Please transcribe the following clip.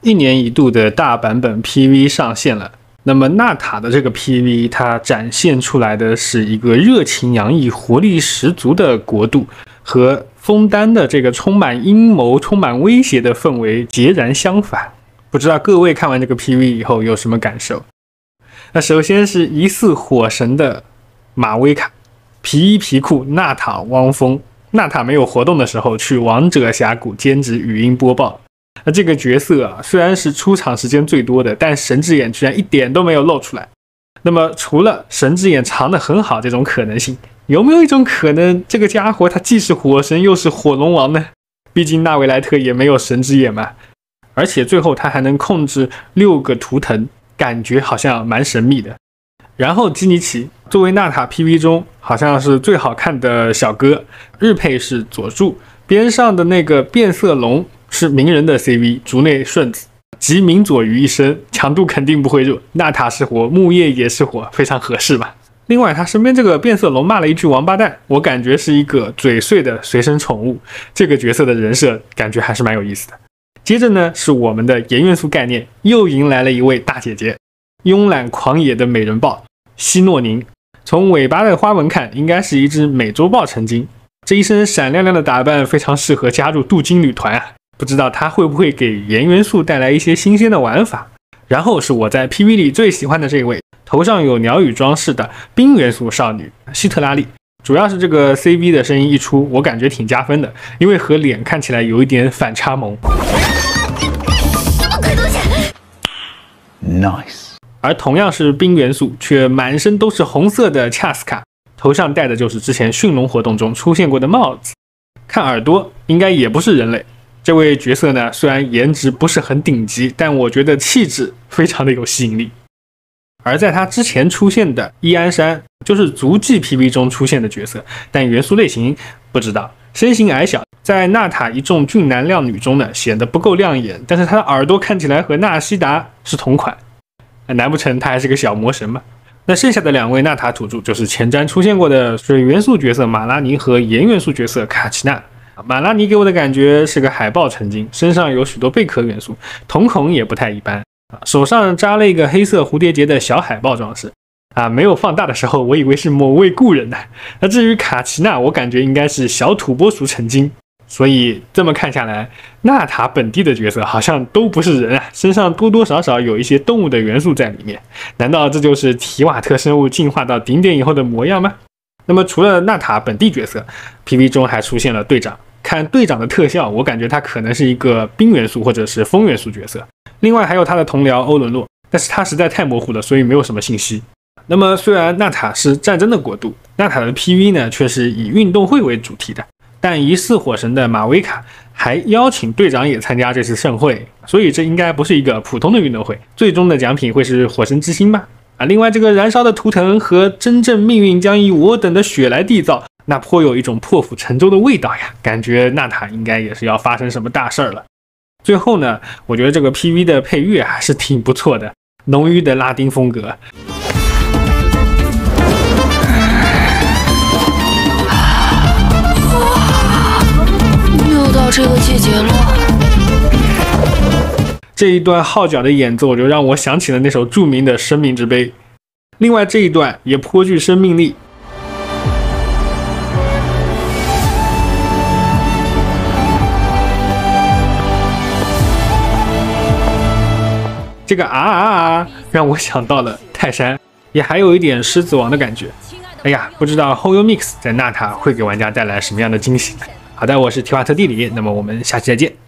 1年一度的大版本 PV 上线了。那么纳塔的这个 PV， 它展现出来的是一个热情洋溢、活力十足的国度，和枫丹的这个充满阴谋、充满威胁的氛围截然相反。不知道各位看完这个 PV 以后有什么感受？那首先是疑似火神的马威卡，皮衣皮裤纳塔汪峰。纳塔没有活动的时候，去王者峡谷兼职语音播报。那这个角色啊，虽然是出场时间最多的，但神之眼居然一点都没有露出来。那么除了神之眼藏得很好这种可能性，有没有一种可能，这个家伙他既是火神又是火龙王呢？毕竟纳维莱特也没有神之眼嘛。而且最后他还能控制6个图腾，感觉好像蛮神秘的。然后基尼奇作为纳塔 PV 中好像是最好看的小哥，日配是佐助，边上的那个变色龙是鸣人的 CV 竹内顺子，集鸣佐于一身，强度肯定不会弱。纳塔是火，木叶也是火，非常合适吧。另外他身边这个变色龙骂了一句王八蛋，我感觉是一个嘴碎的随身宠物，这个角色的人设感觉还是蛮有意思的。接着呢是我们的盐元素概念，又迎来了一位大姐姐，慵懒狂野的美人豹希诺宁，从尾巴的花纹看，应该是一只美洲豹成精。这一身闪亮亮的打扮非常适合加入镀金女团啊！不知道它会不会给盐元素带来一些新鲜的玩法。然后是我在 PV 里最喜欢的这位，头上有鸟羽装饰的冰元素少女希特拉利。主要是这个 CV 的声音一出，我感觉挺加分的，因为和脸看起来有一点反差萌。Nice。而同样是冰元素，却满身都是红色的恰斯卡，头上戴的就是之前驯龙活动中出现过的帽子。看耳朵，应该也不是人类。这位角色呢，虽然颜值不是很顶级，但我觉得气质非常的有吸引力。而在他之前出现的伊安山，就是足迹 PV 中出现的角色，但元素类型不知道。身形矮小，在纳塔一众俊男靓女中呢，显得不够亮眼，但是他的耳朵看起来和纳西达是同款。难不成他还是个小魔神吗？那剩下的2位纳塔土著就是前瞻出现过的水元素角色马拉尼和盐元素角色卡奇娜。马拉尼给我的感觉是个海豹成精，身上有许多贝壳元素，瞳孔也不太一般，手上扎了一个黑色蝴蝶结的小海豹装饰。没有放大的时候，我以为是某位故人呢。那至于卡奇娜，我感觉应该是小土拨鼠成精。所以这么看下来，纳塔本地的角色好像都不是人啊，身上多多少少有一些动物的元素在里面。难道这就是提瓦特生物进化到顶点以后的模样吗？那么除了纳塔本地角色 ，PV 中还出现了队长。看队长的特效，我感觉他可能是一个冰元素或者是风元素角色。另外还有他的同僚欧伦洛，但是他实在太模糊了，所以没有什么信息。那么虽然纳塔是战争的国度，纳塔的 PV 呢却是以运动会为主题的。但疑似火神的马维卡还邀请队长也参加这次盛会，所以这应该不是一个普通的运动会，最终的奖品会是火神之心吧？另外这个燃烧的图腾和真正命运将以我等的血来缔造，那颇有一种破釜沉舟的味道呀，感觉纳塔应该也是要发生什么大事儿了。最后呢，我觉得这个 PV 的配乐还是挺不错的，浓郁的拉丁风格。 到这个季节了， 这一段号角的演奏就让我想起了那首著名的《生命之杯》。另外这一段也颇具生命力。这个让我想到了泰山，也还有一点狮子王的感觉。哎呀，不知道后悠 Mix 在纳塔会给玩家带来什么样的惊喜呢？好的，我是提瓦特地理，那么我们下期再见。